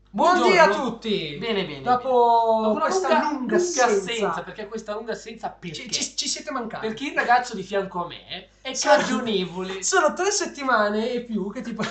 Buongiorno a tutti! Bene, bene. Dopo una questa lunga assenza, perché questa lunga assenza perché? ci siete mancati. Perché il ragazzo di fianco a me è cagionevole. Sono 3 settimane e più che tipo...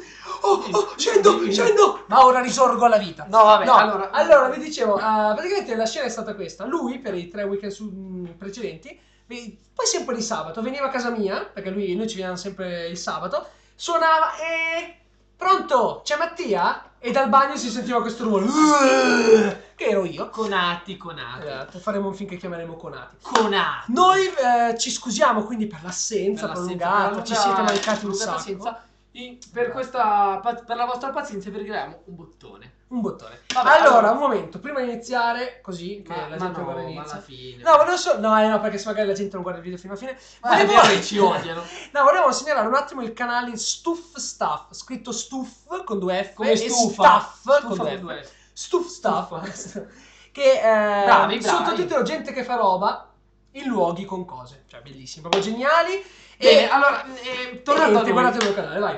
scendo! Ma ora risorgo alla vita. No, vabbè, allora vi dicevo, praticamente la scena è stata questa. Lui, per i 3 weekend precedenti, poi sempre di sabato, veniva a casa mia, perché noi ci veniamo sempre il sabato, suonava e... Pronto? C'è Mattia? E dal bagno si sentiva questo rumore. Che ero io. Conati. Faremo un film che chiameremo Conati. Conati. Noi ci scusiamo quindi per l'assenza prolungata. Ci siete mancati un sacco. Per la vostra pazienza vi regaliamo un bottone. Vabbè, allora, un momento, prima di iniziare, così che la gente guarda l'inizio. Alla fine. No, volevo solo... No, perché se magari la gente non guarda il video fino alla fine. Ci odiano. No, volevo segnalare un attimo il canale Stuff Stuff, scritto Stuff con 2 F come e stufa. Stuff con 2 F. Stuff Stuff. Che bravi. sottotitolo gente che fa roba in luoghi con cose. Cioè, bellissimi, proprio geniali. Bene, allora, tornando a noi. Guardate il mio canale, vai.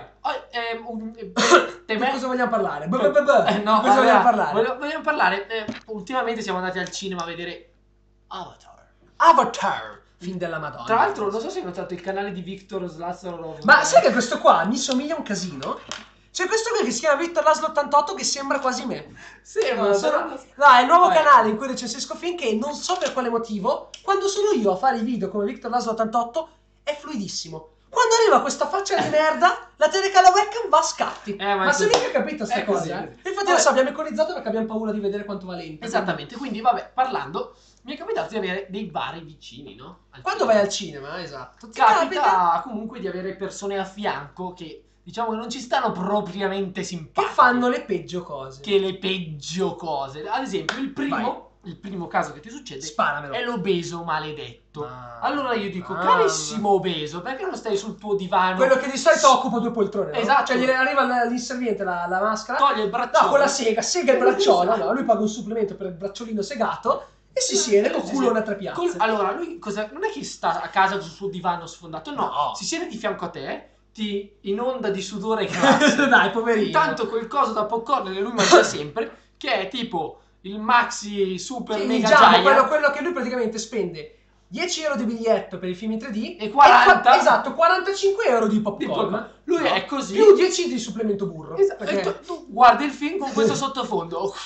Di cosa vogliamo parlare? No, cosa vogliamo parlare? Vogliamo parlare. Ultimamente siamo andati al cinema a vedere Avatar, film della Madonna. Tra l'altro, non so se hai notato il canale di Victor Slazzarov. Ma sai che questo qua mi somiglia un casino? C'è questo qui che si chiama Victor Laszlo 88 che sembra quasi me. Sembra, no, è il nuovo canale in cui recensisco film che non so per quale motivo, quando sono io a fare i video come Victor Laszlo 88, è fluidissimo. Quando arriva questa faccia di merda, la telecamera webcam va a scatti. Ma se mica capito sta cosa, Infatti adesso abbiamo iconizzato perché abbiamo paura di vedere quanto va lento. Esattamente, quindi vabbè, parlando, mi è capitato di avere dei vari vicini, no? Quando vai al cinema, esatto. Capita comunque di avere persone a fianco che, diciamo, che non ci stanno propriamente simpatiche. Che fanno le peggio cose. Ad esempio, il primo caso che ti succede Sparamelo. è l'obeso maledetto. Allora io dico, carissimo obeso, perché non stai sul tuo divano? Quello che di solito occupa 2 poltrone, no? Esatto. Cioè gli arriva l'inserviente, la maschera, toglie il bracciolo. No, con la sega il bracciolo, esatto. No, lui paga un supplemento per il bracciolino segato e si siede con culone a 3 piazze. Allora lui non è che sta a casa sul suo divano sfondato, no. Si siede di fianco a te, ti inonda di sudore grasso. Dai, poverino. Intanto quel coso da popcorn che lui mangia sempre, che è tipo il maxi super mega giant, quello che lui praticamente spende 10 euro di biglietto per i film in 3D e 40 esatto, 45 euro di popcorn. Lui è così, più 10 di supplemento burro. Perché... E tu guardi il film con questo sottofondo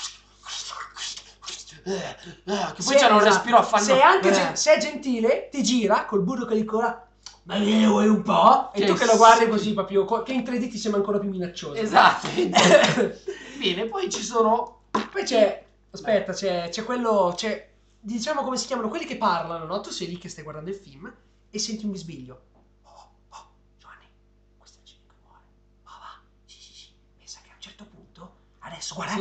che poi c'è un respiro affannoso. Se è gentile ti gira col burro che gli cola. Ma ne vuoi un po'? E tu che lo guardi così proprio, che in 3D ti sembra ancora più minaccioso. Esatto. Bene, poi ci sono... Poi c'è... Aspetta, c'è quello... Diciamo come si chiamano quelli che parlano, no? Tu sei lì che stai guardando il film e senti un bisbiglio. Giovanni, questo è il genio che muore. Va, sì. Pensa che a un certo punto... Adesso, guarda,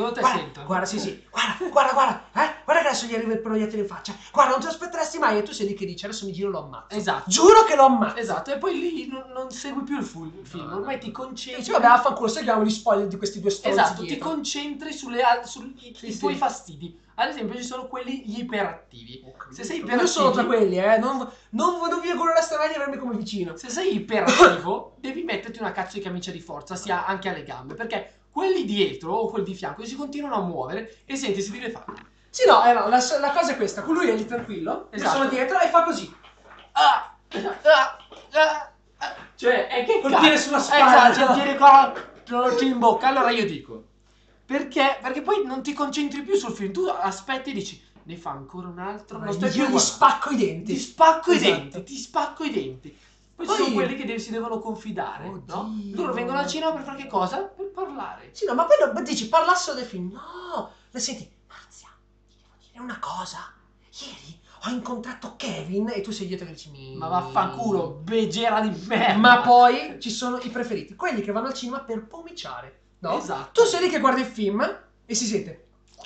guarda che adesso gli arriva il proiettile in faccia. Guarda, non ti aspetteresti mai. E tu sei lì che dici, adesso mi giro e lo ammazzo. Esatto. Giuro che lo ammazzo. Esatto, e poi lì non segui più il film. Ormai ti concentri. Dici, vabbè, affanculo, seguiamo gli spoiler di questi 2 stronzi. Esatto, dietro. ti concentri sui tuoi fastidi. Ad esempio ci sono gli iperattivi. Se sei iperattivo... Io sono tra quelli, non vi augurereste mai di avermi come vicino. Se sei iperattivo, devi metterti una cazzo di camicia di forza, sia anche alle gambe, perché quelli dietro o quelli di fianco si continuano a muovere e senti, si deve fare. Sì, no, la cosa è questa, con lui è lì tranquillo, esatto. Io sono dietro e fa così. Cioè, è che col piede sulla spalla. Esatto, il piede qua in bocca. Allora io dico, perché poi non ti concentri più sul film, tu aspetti e dici, ne fa ancora un altro. Io gli spacco i denti. Ti spacco i denti. Poi ci sono quelli che si devono confidare, no? Loro vengono al cinema per fare che cosa? Per parlare. Sì, no, ma poi dici, parlassero del film. No, le senti, Marzia, ti devo dire una cosa. Ieri ho incontrato Kevin e tu sei dietro che dici, ma vaffanculo, begera di merda. Ma poi ci sono i preferiti, quelli che vanno al cinema per pomiciare, no? Esatto. Tu sei lì che guardi il film e si sente.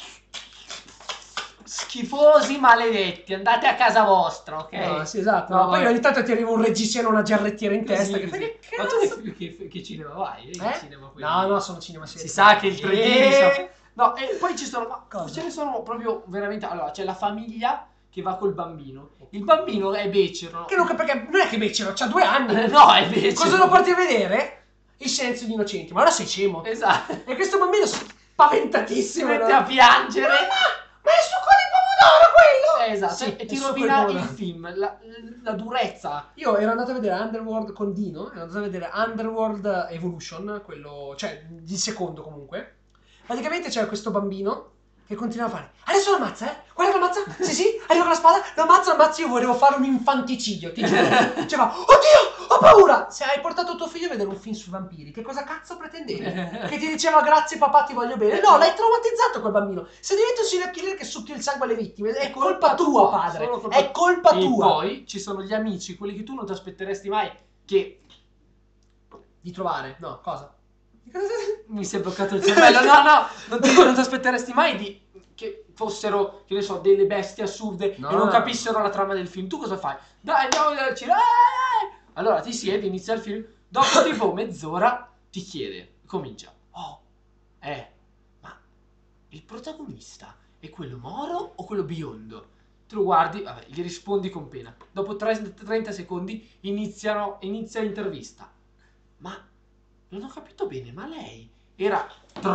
Schifosi maledetti, andate a casa vostra, ok? No, sì, esatto. No, poi ogni tanto ti arriva un reggiseno, una giarrettiera in testa. Sì. Ma tu che cinema vai? No, sono cinema serio. Si sa che il 3D No, e poi ci sono, ma ce ne sono proprio veramente. Allora, c'è la famiglia che va col bambino. Il bambino è becero. Che non, perché non è che becero, c'ha 2 anni. No, è becero. Cosa lo porti a vedere? Il silenzio di innocenti. Ma ora sei scemo. Esatto. E questo bambino spaventatissimo. Si mette no? a piangere. Ma è il succo di pomodoro quello! Esatto, Sì, e ti il succo di rovina il pomodoro. film, la durezza. Io ero andato a vedere Underworld con Dino, ero andato a vedere Underworld Evolution, quello, cioè il secondo comunque. Praticamente c'era questo bambino che continuava a fare: adesso lo ammazza, guarda che lo ammazza, sì, arriva con la spada, lo ammazza, io volevo fare un infanticidio, ti giuro. Cioè fa: oddio, ho paura! Se hai portato tuo figlio a vedere un film sui vampiri, che cosa cazzo pretendevi? Che ti diceva grazie papà, ti voglio bene? No, l'hai traumatizzato quel bambino. Se diventa un serial killer che succhia il sangue alle vittime, è colpa tua, padre. Solo colpa È colpa E tua. poi ci sono gli amici, quelli che tu non ti aspetteresti mai, che Di trovare, no, cosa? mi si è bloccato il cervello. No, non ti aspetteresti mai che fossero, che ne so, delle bestie assurde No, e non no. capissero la trama del film. Tu cosa fai? Dai, andiamo a vedere al cinema. Allora ti siedi, inizia il film. Dopo tipo mezz'ora ti chiede, comincia: oh, ma il protagonista è quello moro o quello biondo? Tu lo guardi, vabbè, gli rispondi con pena. Dopo 30 secondi inizia l'intervista. Ma non ho capito bene, ma lei era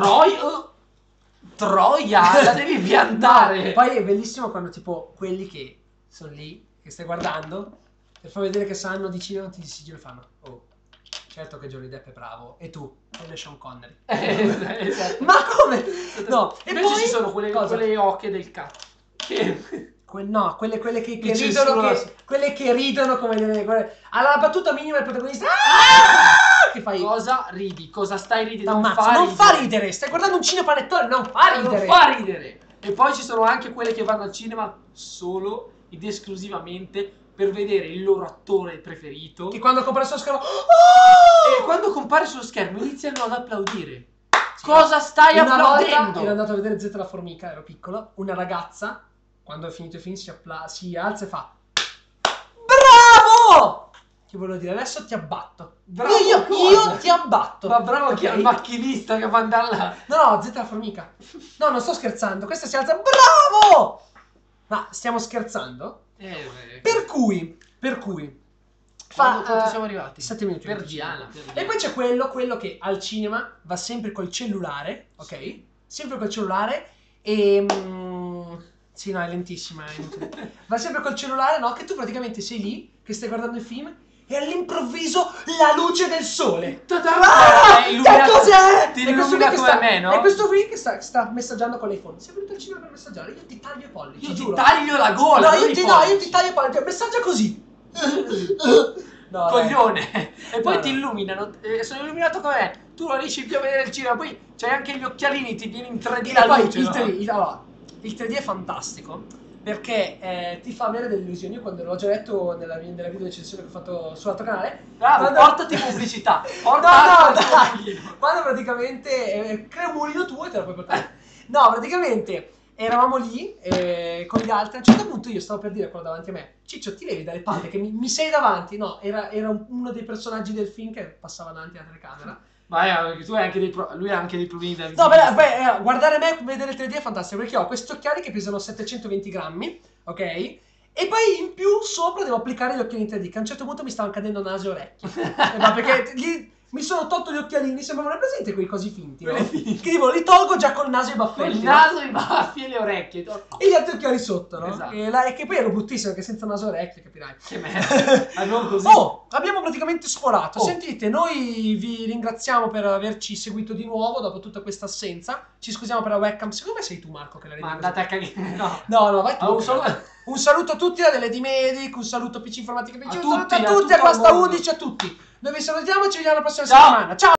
Troia, la devi piantare. No, poi è bellissimo quando tipo quelli che sono lì, che stai guardando, per far vedere che sanno di cinema, ti sigillo e fanno: oh, certo che Johnny Depp è bravo, e tu? Quello è Sean Connery. Esatto. Ma come? No, e Invece poi ci sono quelle cosa? ocche del cazzo. Che... No, quelle che Mi ridono, censura. quelle che ridono come alla battuta minima del protagonista. Che fai? Cosa ridi? Cosa stai ridendo? T'ammazzo. Non fa ridere, stai guardando un cinepanettone, non fa ridere. Non fa ridere. E poi ci sono anche quelle che vanno al cinema solo ed esclusivamente per vedere il loro attore preferito. Che quando compare sullo schermo, E quando compare sullo schermo iniziano ad applaudire. Cosa stai una applaudendo? volta ero andato a vedere Z la formica, ero piccolo, una ragazza, quando è finito il film, si alza e fa: bravo! Che volevo dire, adesso ti abbatto. Bravo io cosa? ti abbatto. Ma bravo che è Ok? il macchinista che va andare là. No, Z la formica. No, non sto scherzando. Questa si alza. Bravo! Ma stiamo scherzando? Per cui Quanto siamo arrivati? 7 minuti. Per 25. Diana. E poi c'è quello che al cinema va sempre col cellulare, ok? Sempre col cellulare e... sì, no, è lentissima, è inutile. Va sempre col cellulare, no? Che tu praticamente sei lì, che stai guardando il film, e all'improvviso la luce del sole. Che cos'è? Ti E questo illumina qui che come sta, me, no? E questo qui che sta messaggiando con l'iPhone. Sei venuto al cinema per messaggiare? Io ti taglio i pollici, Io ti giuro. taglio la gola. No, non io i ti pollici. taglio i pollici. Messaggia così. No, dai. Coglione. E poi No, ti no. illuminano. Sono illuminato come me. Tu non riesci più a vedere il cinema. Poi c'hai anche gli occhialini. Ti viene in 3D E la poi luce. il no? 3D, allora, il 3D è fantastico perché ti fa avere delle illusioni. Io quando l'ho già detto nella video recensione che ho fatto sull'altro canale. Bravo, quando- portati pubblicità. No, Portati il dai. mulino. Quando praticamente crea un mulino tuo e te lo puoi portare. No, praticamente eravamo lì con gli altri. A un certo punto io stavo per dire a quello davanti a me: Ciccio, ti levi dalle palle che mi sei davanti. No, era uno dei personaggi del film che passava davanti alla telecamera. Ma tu hai anche lui ha anche dei problemi da No, beh, guardare me vedere il 3D è fantastico perché ho questi occhiali che pesano 720 grammi, ok? E poi in più sopra devo applicare gli occhiali in 3D, che a un certo punto mi stavano cadendo naso e orecchie. Ma perché mi sono tolto gli occhialini, sembravano presente quei cosi finti, no? Quelli finti. Che tipo li tolgo già col naso e i Con baffetti. il no? naso, i baffi e le orecchie. E gli altri occhiali sotto, no? Esatto. E che poi ero bruttissimo perché senza naso e orecchie, capirai. Che merda. Non così. Oh, abbiamo praticamente sforato. Oh. Sentite, noi vi ringraziamo per averci seguito di nuovo dopo tutta questa assenza. Ci scusiamo per la webcam. Secondo me sei tu, Marco, che la Ma rendi andate a cagare. No. No, vai tu. Ah, Un saluto a tutti da delle Medic, un saluto a PC Informatica PC, A un tutti, saluto a a tutti, tutto a il Pasta mondo. 11, a tutti. Noi vi salutiamo e ci vediamo la prossima Ciao. settimana. Ciao!